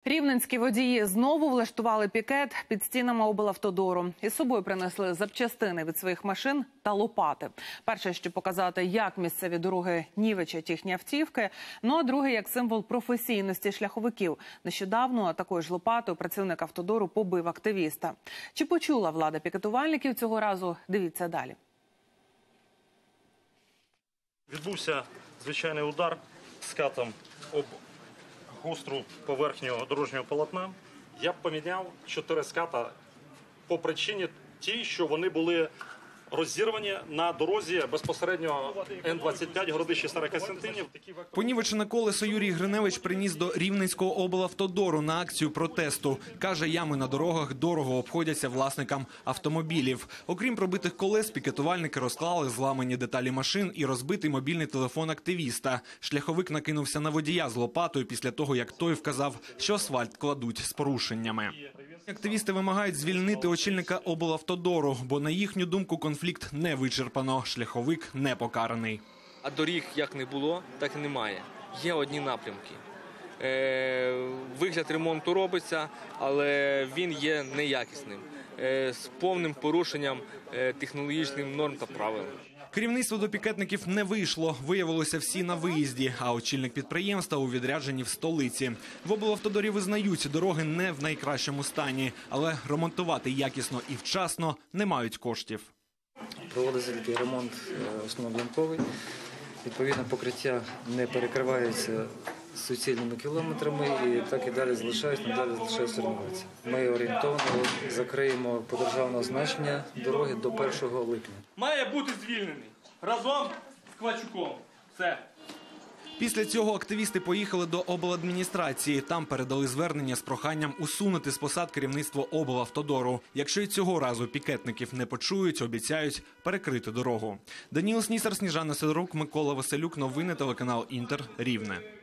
Рівненські водії знову влаштували пікет під стінами облавтодору. Із собою принесли запчастини від своїх машин та лопати. Перше, щоб показати, як місцеві дороги нівечать їхні автівки. Ну а друге, як символ професійності шляховиків. Нещодавно такою ж лопатою працівник автодору побив активіста. Чи почула влада пікетувальників цього разу? Дивіться далі. Відбувся звичайний удар скатом об гостру поверхню дорожнього полотна. Я б поміняв 4 ската по причині тій, що вони були розірвані на дорозі безпосередньо Н-25 Городище Старе Костянтинів. Понівечене колесо Юрій Гриневич приніс до Рівненського облавтодору на акцію протесту. Каже, ями на дорогах дорого обходяться власникам автомобілів. Окрім пробитих колес, пікетувальники розклали зламані деталі машин і розбитий мобільний телефон активіста. Шляховик накинувся на водія з лопатою після того, як той вказав, що асфальт кладуть з порушеннями. Активісти вимагають звільнити очільника облавтодору, бо, на їхню думку, конфлікт не вичерпано, шляховик не покараний. А доріг як не було, так і немає. Є одні напрямки. Вигляд ремонту робиться, але він є неякісним, з повним порушенням технологічних норм та правил. Керівництво до пікетників не вийшло. Виявилося, всі на виїзді, а очільник підприємства у відрядженні в столиці. В облавтодорі визнають, дороги не в найкращому стані, але ремонтувати якісно і вчасно не мають коштів. Проводиться такий ремонт основобланковий. Відповідно, покриття не перекривається суцільними кілометрами і так і далі залишаються руйнуватися. Ми орієнтовно закриємо по державного значення дороги до 1 липня. Має бути звільнений разом з Квачуком. Все. Після цього активісти поїхали до обладміністрації. Там передали звернення з проханням усунути з посад керівництво облавтодору. Якщо й цього разу пікетників не почують, обіцяють перекрити дорогу. Даніл Снісар, Сніжана Сидорук, Микола Василюк. Новини телеканал Інтер. Рівне.